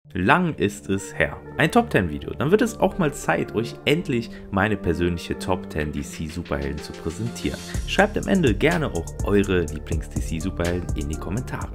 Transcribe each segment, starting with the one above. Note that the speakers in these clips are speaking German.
Lang ist es her. Ein Top 10 Video. Dann wird es auch mal Zeit, euch endlich meine persönliche Top 10 DC Superhelden zu präsentieren. Schreibt am Ende gerne auch eure Lieblings-DC Superhelden in die Kommentare.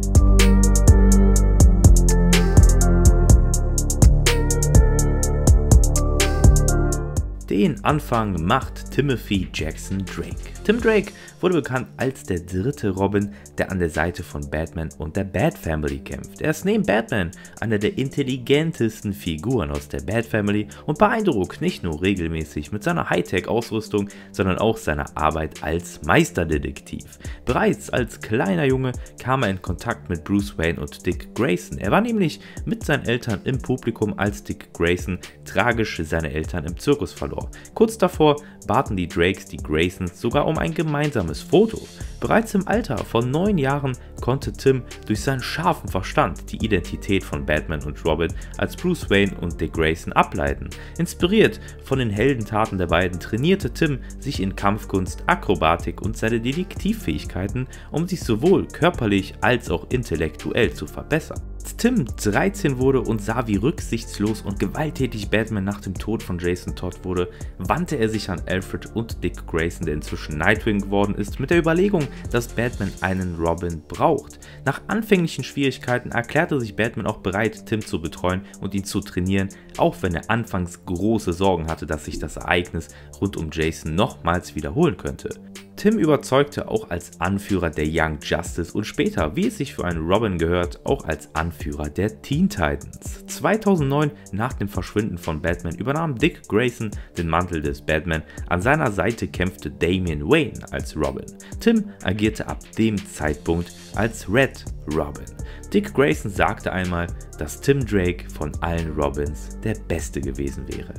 Den Anfang macht Timothy Jackson Drake. Tim Drake wurde bekannt als der dritte Robin, der an der Seite von Batman und der Bat Family kämpft. Er ist neben Batman einer der intelligentesten Figuren aus der Bat Family und beeindruckt nicht nur regelmäßig mit seiner Hightech-Ausrüstung, sondern auch seiner Arbeit als Meisterdetektiv. Bereits als kleiner Junge kam er in Kontakt mit Bruce Wayne und Dick Grayson. Er war nämlich mit seinen Eltern im Publikum, als Dick Grayson tragisch seine Eltern im Zirkus verlor. Kurz davor baten die Drakes die Graysons sogar um ein gemeinsames Foto. Bereits im Alter von 9 Jahren konnte Tim durch seinen scharfen Verstand die Identität von Batman und Robin als Bruce Wayne und Dick Grayson ableiten. Inspiriert von den Heldentaten der beiden trainierte Tim sich in Kampfkunst, Akrobatik und seine Detektivfähigkeiten, um sich sowohl körperlich als auch intellektuell zu verbessern. Als Tim 13 wurde und sah, wie rücksichtslos und gewalttätig Batman nach dem Tod von Jason Todd wurde, wandte er sich an Alfred und Dick Grayson, der inzwischen Nightwing geworden ist, mit der Überlegung, dass Batman einen Robin braucht. Nach anfänglichen Schwierigkeiten erklärte sich Batman auch bereit, Tim zu betreuen und ihn zu trainieren, auch wenn er anfangs große Sorgen hatte, dass sich das Ereignis rund um Jason nochmals wiederholen könnte. Tim überzeugte auch als Anführer der Young Justice und später, wie es sich für einen Robin gehört, auch als Anführer der Teen Titans. 2009, nach dem Verschwinden von Batman, übernahm Dick Grayson den Mantel des Batman. An seiner Seite kämpfte Damian Wayne als Robin. Tim agierte ab dem Zeitpunkt als Red Robin. Dick Grayson sagte einmal, dass Tim Drake von allen Robins der Beste gewesen wäre.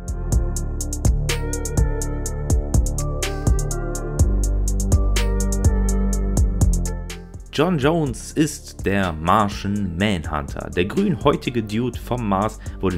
John Jones ist der Martian Manhunter. Der grünhäutige Dude vom Mars wurde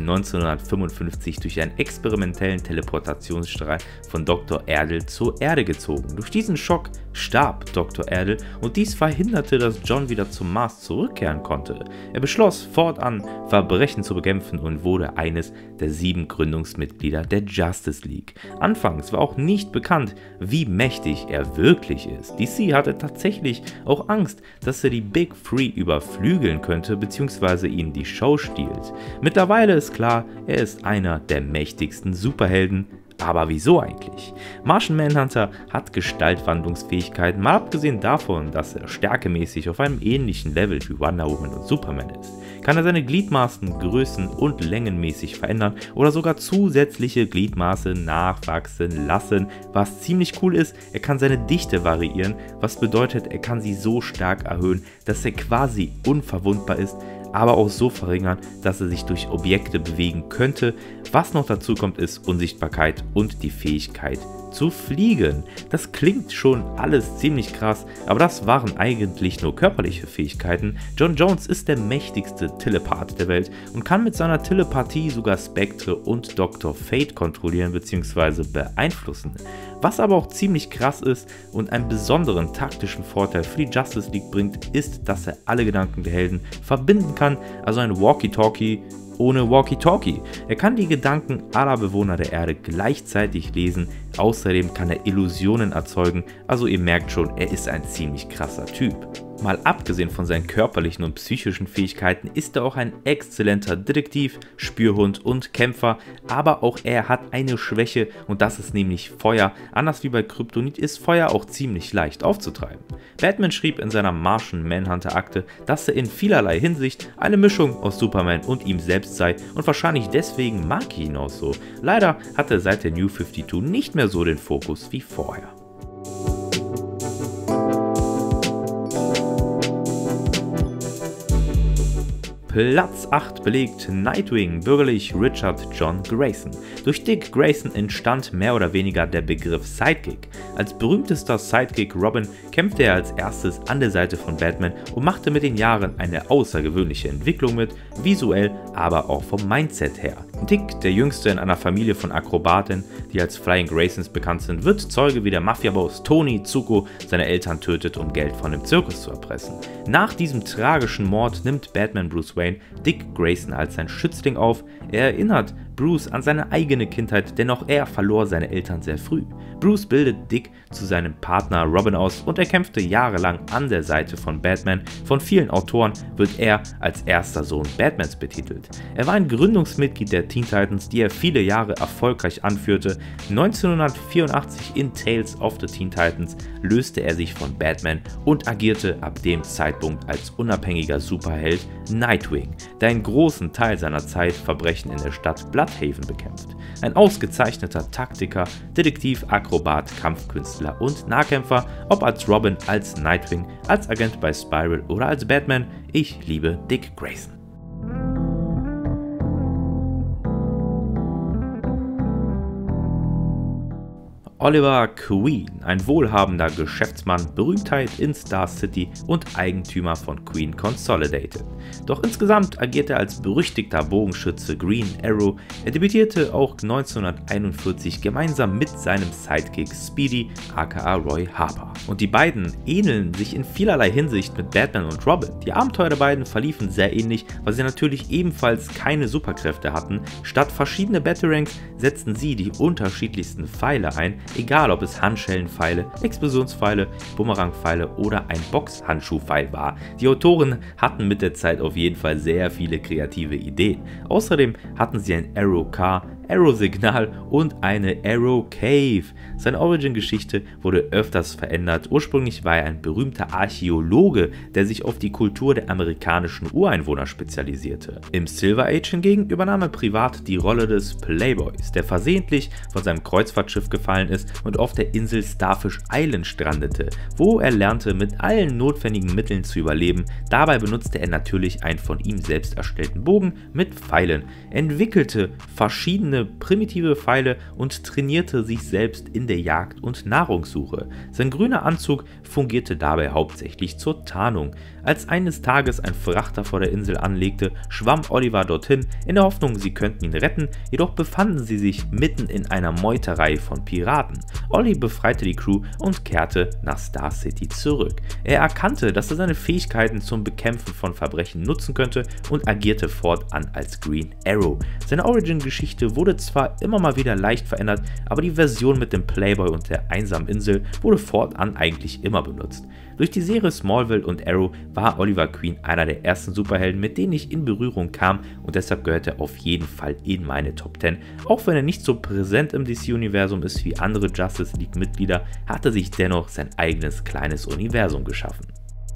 1955 durch einen experimentellen Teleportationsstrahl von Dr. Erdel zur Erde gezogen. Durch diesen Schock starb Dr. Erdel und dies verhinderte, dass John wieder zum Mars zurückkehren konnte. Er beschloss fortan, Verbrechen zu bekämpfen und wurde eines der 7 Gründungsmitglieder der Justice League. Anfangs war auch nicht bekannt, wie mächtig er wirklich ist. DC hatte tatsächlich auch Angst, dass er die Big Three überflügeln könnte bzw. ihnen die Show stiehlt. Mittlerweile ist klar, er ist einer der mächtigsten Superhelden. Aber wieso eigentlich? Martian Manhunter hat Gestaltwandlungsfähigkeiten, mal abgesehen davon, dass er stärkemäßig auf einem ähnlichen Level wie Wonder Woman und Superman ist. Kann er seine Gliedmaßen größen- und längenmäßig verändern oder sogar zusätzliche Gliedmaße nachwachsen lassen, was ziemlich cool ist. Er kann seine Dichte variieren, was bedeutet, er kann sie so stark erhöhen, dass er quasi unverwundbar ist, aber auch so verringern, dass er sich durch Objekte bewegen könnte. Was noch dazu kommt, ist Unsichtbarkeit und die Fähigkeit zu fliegen. Das klingt schon alles ziemlich krass, aber das waren eigentlich nur körperliche Fähigkeiten. John Jones ist der mächtigste Telepath der Welt und kann mit seiner Telepathie sogar Spectre und Dr. Fate kontrollieren bzw. beeinflussen. Was aber auch ziemlich krass ist und einen besonderen taktischen Vorteil für die Justice League bringt, ist, dass er alle Gedanken der Helden verbinden kann, also ein Walkie-Talkie ohne Walkie-Talkie. Er kann die Gedanken aller Bewohner der Erde gleichzeitig lesen, außerdem kann er Illusionen erzeugen, also ihr merkt schon, er ist ein ziemlich krasser Typ. Mal abgesehen von seinen körperlichen und psychischen Fähigkeiten ist er auch ein exzellenter Detektiv, Spürhund und Kämpfer, aber auch er hat eine Schwäche und das ist nämlich Feuer. Anders wie bei Kryptonit ist Feuer auch ziemlich leicht aufzutreiben. Batman schrieb in seiner Martian Manhunter Akte, dass er in vielerlei Hinsicht eine Mischung aus Superman und ihm selbst sei und wahrscheinlich deswegen mag ich ihn auch so. Leider hat er seit der New 52 nicht mehr so den Fokus wie vorher. Platz 8 belegt Nightwing, bürgerlich Richard John Grayson. Durch Dick Grayson entstand mehr oder weniger der Begriff Sidekick. Als berühmtester Sidekick Robin kämpfte er als erstes an der Seite von Batman und machte mit den Jahren eine außergewöhnliche Entwicklung mit, visuell, aber auch vom Mindset her. Dick, der jüngste in einer Familie von Akrobaten, die als Flying Graysons bekannt sind, wird Zeuge, wie der Mafia-Boss Tony Zuko seine Eltern tötet, um Geld von dem Zirkus zu erpressen. Nach diesem tragischen Mord nimmt Batman Bruce Wayne Dick Grayson als sein Schützling auf. Er erinnert Bruce an seine eigene Kindheit, denn auch er verlor seine Eltern sehr früh. Bruce bildet Dick zu seinem Partner Robin aus und er kämpfte jahrelang an der Seite von Batman. Von vielen Autoren wird er als erster Sohn Batmans betitelt. Er war ein Gründungsmitglied der Teen Titans, die er viele Jahre erfolgreich anführte. 1984 in Tales of the Teen Titans löste er sich von Batman und agierte ab dem Zeitpunkt als unabhängiger Superheld Nightwing, der einen großen Teil seiner Zeit Verbrechen in der Stadt Bloodhaven bekämpft. Ein ausgezeichneter Taktiker, Detektiv, Akrobat, Kampfkünstler und Nahkämpfer, ob als Robin, als Nightwing, als Agent bei Spiral oder als Batman, ich liebe Dick Grayson. Oliver Queen, ein wohlhabender Geschäftsmann, Berühmtheit in Star City und Eigentümer von Queen Consolidated. Doch insgesamt agiert er als berüchtigter Bogenschütze Green Arrow. Er debütierte auch 1941 gemeinsam mit seinem Sidekick Speedy aka Roy Harper. Und die beiden ähneln sich in vielerlei Hinsicht mit Batman und Robin. Die Abenteuer der beiden verliefen sehr ähnlich, weil sie natürlich ebenfalls keine Superkräfte hatten. Statt verschiedene Batarangs setzten sie die unterschiedlichsten Pfeile ein, egal ob es Handschellenpfeile, Explosionspfeile, Bumerangpfeile oder ein Boxhandschuhpfeil war. Die Autoren hatten mit der Zeit auf jeden Fall sehr viele kreative Ideen. Außerdem hatten sie ein Arrow Car, Arrow Signal und eine Arrow Cave. Seine Origin-Geschichte wurde öfters verändert. Ursprünglich war er ein berühmter Archäologe, der sich auf die Kultur der amerikanischen Ureinwohner spezialisierte. Im Silver Age hingegen übernahm er privat die Rolle des Playboys, der versehentlich von seinem Kreuzfahrtschiff gefallen ist und auf der Insel Starfish Island strandete, wo er lernte, mit allen notwendigen Mitteln zu überleben. Dabei benutzte er natürlich einen von ihm selbst erstellten Bogen mit Pfeilen, entwickelte verschiedene primitive Pfeile und trainierte sich selbst in der Jagd und Nahrungssuche. Sein grüner Anzug fungierte dabei hauptsächlich zur Tarnung. Als eines Tages ein Frachter vor der Insel anlegte, schwamm Oliver dorthin, in der Hoffnung, sie könnten ihn retten, jedoch befanden sie sich mitten in einer Meuterei von Piraten. Olli befreite die Crew und kehrte nach Star City zurück. Er erkannte, dass er seine Fähigkeiten zum Bekämpfen von Verbrechen nutzen könnte und agierte fortan als Green Arrow. Seine Origin-Geschichte wurde zwar immer mal wieder leicht verändert, aber die Version mit dem Playboy und der einsamen Insel wurde fortan eigentlich immer benutzt. Durch die Serie Smallville und Arrow war Oliver Queen einer der ersten Superhelden, mit denen ich in Berührung kam, und deshalb gehört er auf jeden Fall in meine Top 10. Auch wenn er nicht so präsent im DC-Universum ist wie andere Justice League-Mitglieder, hat er sich dennoch sein eigenes kleines Universum geschaffen.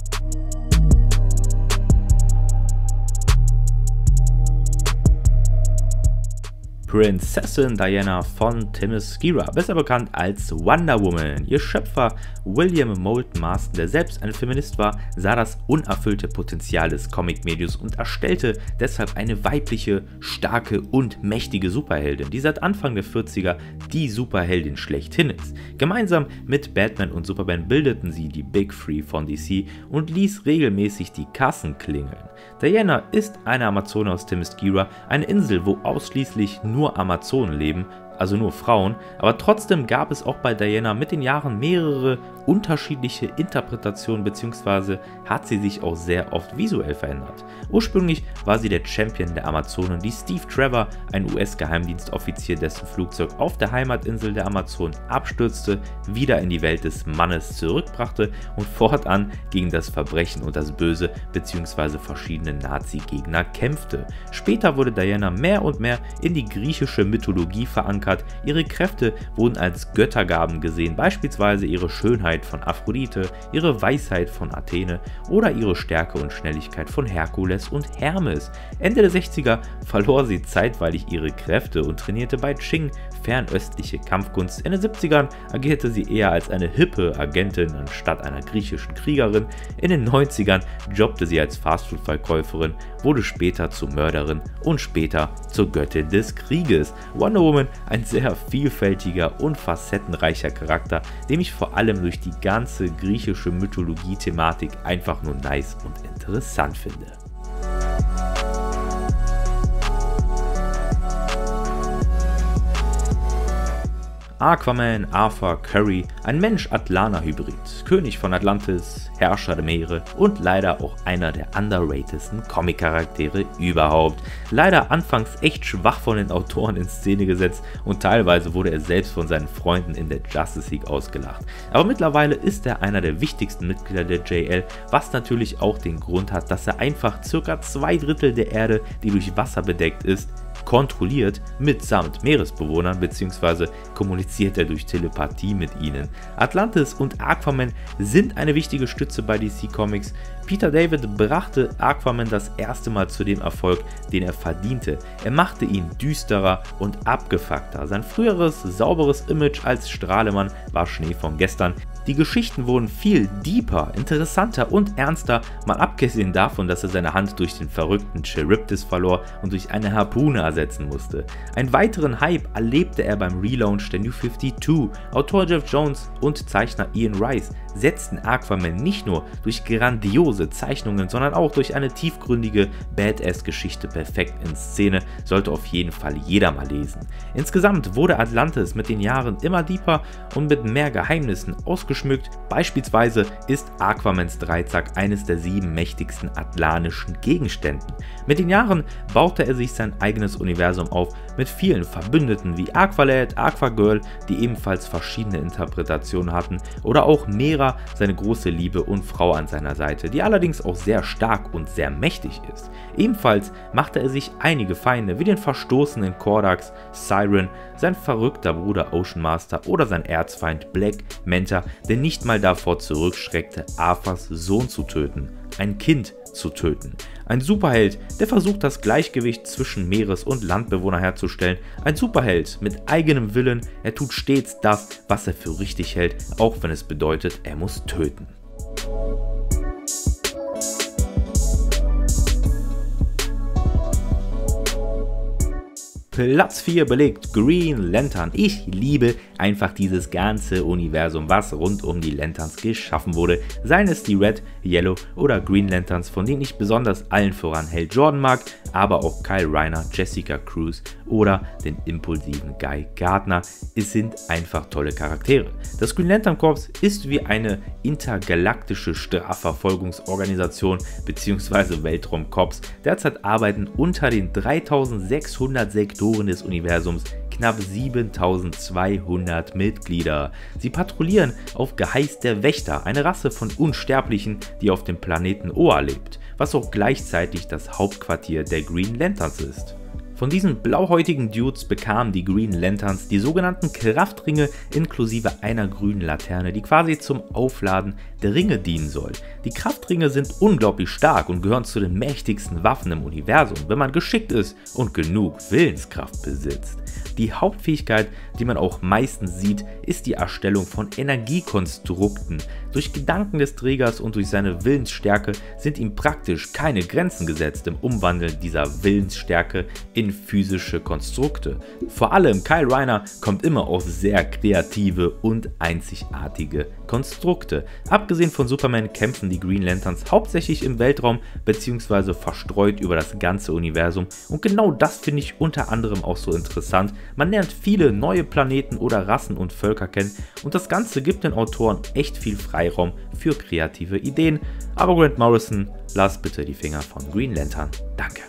Prinzessin Diana von Themyscira, besser bekannt als Wonder Woman. Ihr Schöpfer William Moulton Marston, der selbst ein Feminist war, sah das unerfüllte Potenzial des Comic-Mediums und erstellte deshalb eine weibliche, starke und mächtige Superheldin, die seit Anfang der 40er die Superheldin schlechthin ist. Gemeinsam mit Batman und Superman bildeten sie die Big Three von DC und ließ regelmäßig die Kassen klingeln. Diana ist eine Amazone aus Themyscira, eine Insel, wo ausschließlich nur Amazonen leben, also nur Frauen, aber trotzdem gab es auch bei Diana mit den Jahren mehrere unterschiedliche Interpretationen, bzw. hat sie sich auch sehr oft visuell verändert. Ursprünglich war sie der Champion der Amazonen, die Steve Trevor, ein US-Geheimdienstoffizier, dessen Flugzeug auf der Heimatinsel der Amazonen abstürzte, wieder in die Welt des Mannes zurückbrachte und fortan gegen das Verbrechen und das Böse bzw. verschiedene Nazi-Gegner kämpfte. Später wurde Diana mehr und mehr in die griechische Mythologie verankert. Ihre Kräfte wurden als Göttergaben gesehen, beispielsweise ihre Schönheit von Aphrodite, ihre Weisheit von Athene oder ihre Stärke und Schnelligkeit von Herkules und Hermes. Ende der 60er verlor sie zeitweilig ihre Kräfte und trainierte bei Qing fernöstliche Kampfkunst. In den 70ern agierte sie eher als eine hippe Agentin anstatt einer griechischen Kriegerin. In den 90ern jobbte sie als Fastfood-Verkäuferin, wurde später zur Mörderin und später zur Göttin des Krieges. Wonder Woman, ein sehr vielfältiger und facettenreicher Charakter, den ich vor allem durch die ganze griechische Mythologie-Thematik einfach nur nice und interessant finde. Aquaman Arthur Curry, ein Mensch-Atlana-Hybrid, König von Atlantis, Herrscher der Meere und leider auch einer der underratedsten Comic-Charaktere überhaupt. Leider anfangs echt schwach von den Autoren in Szene gesetzt und teilweise wurde er selbst von seinen Freunden in der Justice League ausgelacht. Aber mittlerweile ist er einer der wichtigsten Mitglieder der JL, was natürlich auch den Grund hat, dass er einfach ca. 2/3 der Erde, die durch Wasser bedeckt ist, kontrolliert mitsamt Meeresbewohnern bzw. kommuniziert er durch Telepathie mit ihnen. Atlantis und Aquaman sind eine wichtige Stütze bei DC Comics. Peter David brachte Aquaman das erste Mal zu dem Erfolg, den er verdiente. Er machte ihn düsterer und abgefuckter. Sein früheres, sauberes Image als Strahlemann war Schnee von gestern. Die Geschichten wurden viel deeper, interessanter und ernster, mal abgesehen davon, dass er seine Hand durch den verrückten Charybdis verlor und durch eine Harpune ersetzen musste. Einen weiteren Hype erlebte er beim Relaunch der New 52. Autor Jeff Jones und Zeichner Ian Rice setzten Aquaman nicht nur durch grandiose Zeichnungen, sondern auch durch eine tiefgründige Badass-Geschichte perfekt in Szene, sollte auf jeden Fall jeder mal lesen. Insgesamt wurde Atlantis mit den Jahren immer deeper und mit mehr Geheimnissen ausgeschmückt. Beispielsweise ist Aquamans Dreizack eines der 7 mächtigsten atlanischen Gegenständen. Mit den Jahren baute er sich sein eigenes Universum auf mit vielen Verbündeten wie Aqualad, Aquagirl, die ebenfalls verschiedene Interpretationen hatten, oder auch Mera, seine große Liebe und Frau an seiner Seite, die allerdings auch sehr stark und sehr mächtig ist. Ebenfalls machte er sich einige Feinde wie den verstoßenen Kordax, Siren, sein verrückter Bruder Ocean Master oder sein Erzfeind Black Manta, der nicht mal davor zurückschreckte, Arthurs Sohn zu töten, ein Kind zu töten. Ein Superheld, der versucht, das Gleichgewicht zwischen Meeres- und Landbewohnern herzustellen. Ein Superheld mit eigenem Willen, er tut stets das, was er für richtig hält, auch wenn es bedeutet, er muss töten. Platz 4 belegt Green Lantern. Ich liebe einfach dieses ganze Universum, was rund um die Lanterns geschaffen wurde. Seien es die Red, Yellow oder Green Lanterns, von denen ich besonders allen voran Hal Jordan mag, aber auch Kyle Rayner, Jessica Cruz oder den impulsiven Guy Gardner. Es sind einfach tolle Charaktere. Das Green Lantern Corps ist wie eine intergalaktische Strafverfolgungsorganisation bzw. Weltraumkorps. Derzeit arbeiten unter den 3600 Sektoren des Universums knapp 7200 Mitglieder. Sie patrouillieren auf Geheiß der Wächter, eine Rasse von Unsterblichen, die auf dem Planeten Oa lebt, was auch gleichzeitig das Hauptquartier der Green Lanterns ist. Von diesen blauhäutigen Dudes bekamen die Green Lanterns die sogenannten Kraftringe inklusive einer grünen Laterne, die quasi zum Aufladen der Ringe dienen soll. Die Kraftringe sind unglaublich stark und gehören zu den mächtigsten Waffen im Universum, wenn man geschickt ist und genug Willenskraft besitzt. Die Hauptfähigkeit, die man auch meistens sieht, ist die Erstellung von Energiekonstrukten. Durch Gedanken des Trägers und durch seine Willensstärke sind ihm praktisch keine Grenzen gesetzt im Umwandeln dieser Willensstärke in physische Konstrukte. Vor allem Kyle Rayner kommt immer auf sehr kreative und einzigartige Konstrukte. Abgesehen von Superman kämpfen die Green Lanterns hauptsächlich im Weltraum bzw. verstreut über das ganze Universum, und genau das finde ich unter anderem auch so interessant. Man lernt viele neue Planeten oder Rassen und Völker kennen, und das Ganze gibt den Autoren echt viel Freiraum für kreative Ideen. Aber Grant Morrison, lass bitte die Finger von Green Lantern. Danke.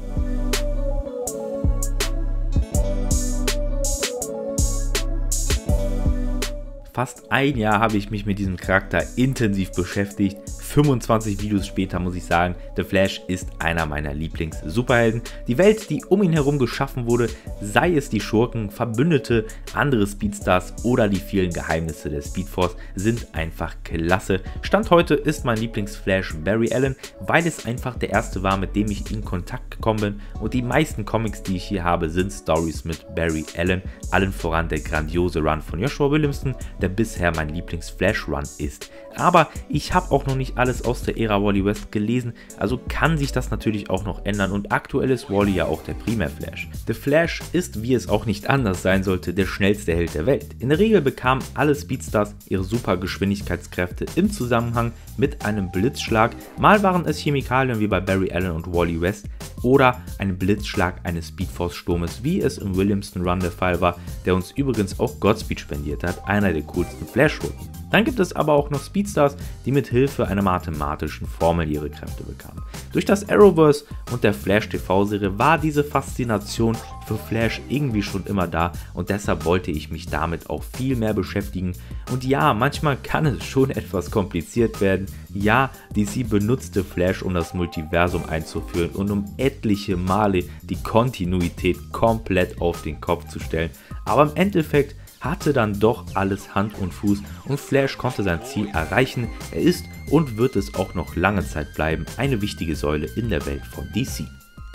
Fast ein Jahr habe ich mich mit diesem Charakter intensiv beschäftigt. 25 Videos später muss ich sagen, The Flash ist einer meiner Lieblings-Superhelden. Die Welt, die um ihn herum geschaffen wurde, sei es die Schurken, Verbündete, andere Speedstars oder die vielen Geheimnisse der Speedforce, sind einfach klasse. Stand heute ist mein Lieblings-Flash Barry Allen, weil es einfach der erste war, mit dem ich in Kontakt gekommen bin, und die meisten Comics, die ich hier habe, sind Stories mit Barry Allen, allen voran der grandiose Run von Joshua Williamson, der bisher mein Lieblings-Flash-Run ist. Aber ich habe auch noch nicht alles aus der Ära Wally West gelesen, also kann sich das natürlich auch noch ändern und aktuell ist Wally ja auch der Primär-Flash. The Flash ist, wie es auch nicht anders sein sollte, der schnellste Held der Welt. In der Regel bekamen alle Speedstars ihre Supergeschwindigkeitskräfte im Zusammenhang mit einem Blitzschlag, mal waren es Chemikalien wie bei Barry Allen und Wally West oder ein Blitzschlag eines Speedforce-Sturmes, wie es im Williamson Run der Fall war, der uns übrigens auch Godspeed spendiert hat, einer der coolsten Flash-Routen. Dann gibt es aber auch noch Speedstars, die mit Hilfe einer mathematischen Formel ihre Kräfte bekamen. Durch das Arrowverse und der Flash TV-Serie war diese Faszination für Flash irgendwie schon immer da und deshalb wollte ich mich damit auch viel mehr beschäftigen. Und ja, manchmal kann es schon etwas kompliziert werden. Ja, DC benutzte Flash, um das Multiversum einzuführen und um etliche Male die Kontinuität komplett auf den Kopf zu stellen. Aber im Endeffekt hatte dann doch alles Hand und Fuß und Flash konnte sein Ziel erreichen. Er ist und wird es auch noch lange Zeit bleiben, eine wichtige Säule in der Welt von DC.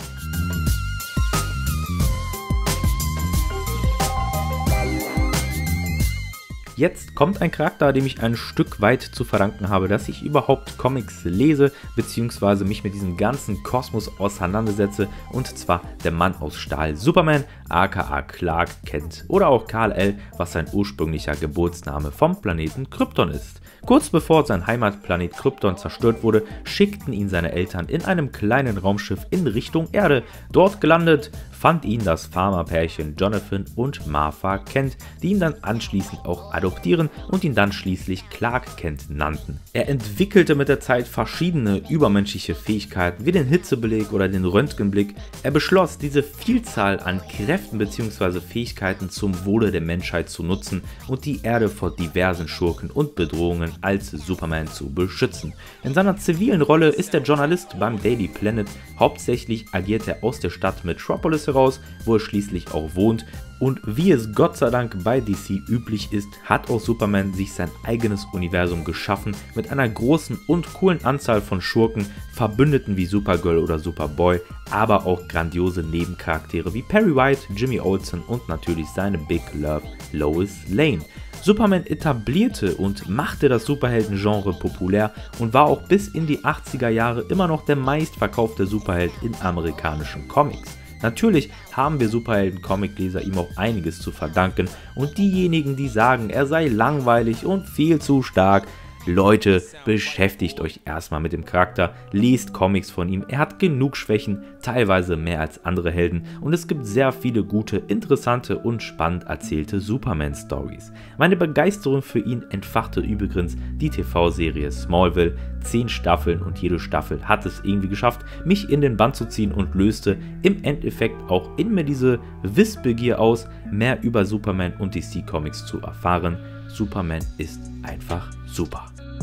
Jetzt kommt ein Charakter, dem ich ein Stück weit zu verdanken habe, dass ich überhaupt Comics lese bzw. mich mit diesem ganzen Kosmos auseinandersetze, und zwar der Mann aus Stahl, Superman aka Clark Kent oder auch Kal-El, was sein ursprünglicher Geburtsname vom Planeten Krypton ist. Kurz bevor sein Heimatplanet Krypton zerstört wurde, schickten ihn seine Eltern in einem kleinen Raumschiff in Richtung Erde. Dort gelandet fand ihn das Farmerpärchen Jonathan und Martha Kent, die ihn dann anschließend auch adoptieren und ihn dann schließlich Clark Kent nannten. Er entwickelte mit der Zeit verschiedene übermenschliche Fähigkeiten wie den Hitzebeleg oder den Röntgenblick. Er beschloss, diese Vielzahl an Kräften bzw. Fähigkeiten zum Wohle der Menschheit zu nutzen und die Erde vor diversen Schurken und Bedrohungen als Superman zu beschützen. In seiner zivilen Rolle ist er Journalist beim Daily Planet. Hauptsächlich agiert er aus der Stadt Metropolis heraus, wo er schließlich auch wohnt. Und wie es Gott sei Dank bei DC üblich ist, hat auch Superman sich sein eigenes Universum geschaffen mit einer großen und coolen Anzahl von Schurken, Verbündeten wie Supergirl oder Superboy, aber auch grandiose Nebencharaktere wie Perry White, Jimmy Olsen und natürlich seine Big Love Lois Lane. Superman etablierte und machte das Superhelden-Genre populär und war auch bis in die 80er Jahre immer noch der meistverkaufte Superheld in amerikanischen Comics. Natürlich haben wir Superhelden-Comicleser ihm auch einiges zu verdanken und diejenigen, die sagen, er sei langweilig und viel zu stark, Leute, beschäftigt euch erstmal mit dem Charakter, lest Comics von ihm, er hat genug Schwächen, teilweise mehr als andere Helden und es gibt sehr viele gute, interessante und spannend erzählte Superman-Stories. Meine Begeisterung für ihn entfachte übrigens die TV-Serie Smallville, 10 Staffeln und jede Staffel hat es irgendwie geschafft, mich in den Bann zu ziehen und löste im Endeffekt auch in mir diese Wissbegier aus, mehr über Superman und DC Comics zu erfahren. Superman ist einfach super.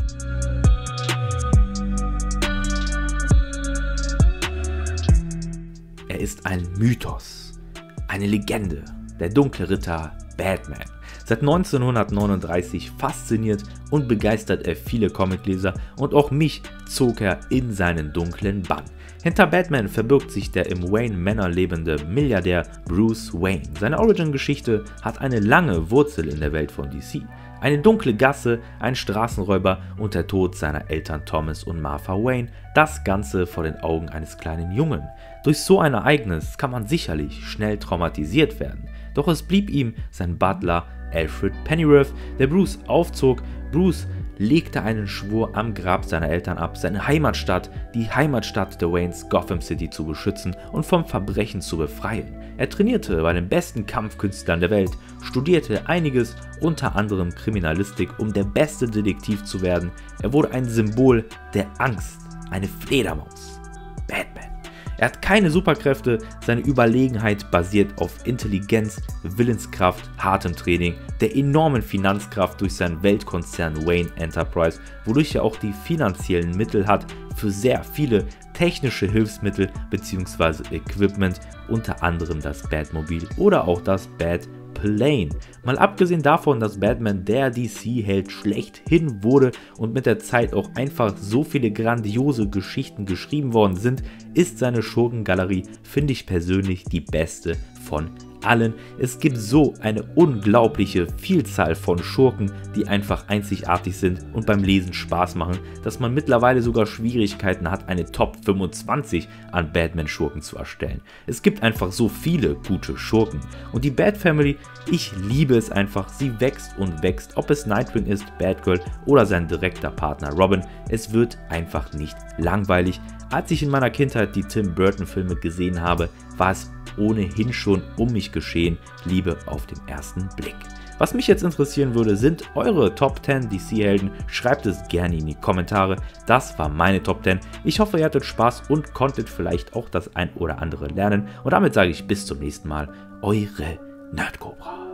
Er ist ein Mythos, eine Legende, der dunkle Ritter Batman. Seit 1939 fasziniert und begeistert er viele Comicleser und auch mich zog er in seinen dunklen Bann. Hinter Batman verbirgt sich der im Wayne Manor lebende Milliardär Bruce Wayne. Seine Origin-Geschichte hat eine lange Wurzel in der Welt von DC. Eine dunkle Gasse, ein Straßenräuber und der Tod seiner Eltern Thomas und Martha Wayne, das Ganze vor den Augen eines kleinen Jungen. Durch so ein Ereignis kann man sicherlich schnell traumatisiert werden. Doch es blieb ihm sein Butler Alfred Pennyworth, der Bruce aufzog. Bruce legte einen Schwur am Grab seiner Eltern ab, seine Heimatstadt, die Heimatstadt der Waynes, Gotham City zu beschützen und vom Verbrechen zu befreien. Er trainierte bei den besten Kampfkünstlern der Welt, studierte einiges, unter anderem Kriminalistik, um der beste Detektiv zu werden. Er wurde ein Symbol der Angst, eine Fledermaus. Batman. Er hat keine Superkräfte, seine Überlegenheit basiert auf Intelligenz, Willenskraft, hartem Training, der enormen Finanzkraft durch seinen Weltkonzern Wayne Enterprise, wodurch er auch die finanziellen Mittel hat für sehr viele technische Hilfsmittel bzw. Equipment, unter anderem das Batmobil oder auch das Batplane. Mal abgesehen davon, dass Batman der DC-Held schlechthin wurde und mit der Zeit auch einfach so viele grandiose Geschichten geschrieben worden sind, ist seine Schurkengalerie, finde ich persönlich, die beste von allen. Es gibt so eine unglaubliche Vielzahl von Schurken, die einfach einzigartig sind und beim Lesen Spaß machen, dass man mittlerweile sogar Schwierigkeiten hat, eine Top 25 an Batman-Schurken zu erstellen. Es gibt einfach so viele gute Schurken. Und die Bat Family, ich liebe es einfach, sie wächst und wächst, ob es Nightwing ist, Batgirl oder sein direkter Partner Robin. Es wird einfach nicht langweilig. Als ich in meiner Kindheit die Tim Burton-Filme gesehen habe, war es ohnehin schon um mich geschehen, Liebe auf den ersten Blick. Was mich jetzt interessieren würde, sind eure Top 10 DC-Helden. Schreibt es gerne in die Kommentare. Das war meine Top 10. Ich hoffe, ihr hattet Spaß und konntet vielleicht auch das ein oder andere lernen. Und damit sage ich bis zum nächsten Mal. Eure Nerdcobra.